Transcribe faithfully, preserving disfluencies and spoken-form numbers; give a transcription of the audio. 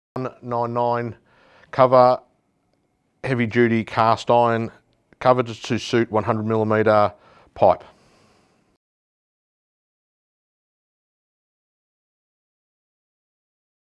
one ninety-nine cover, heavy duty cast iron cover to suit one hundred millimeter pipe.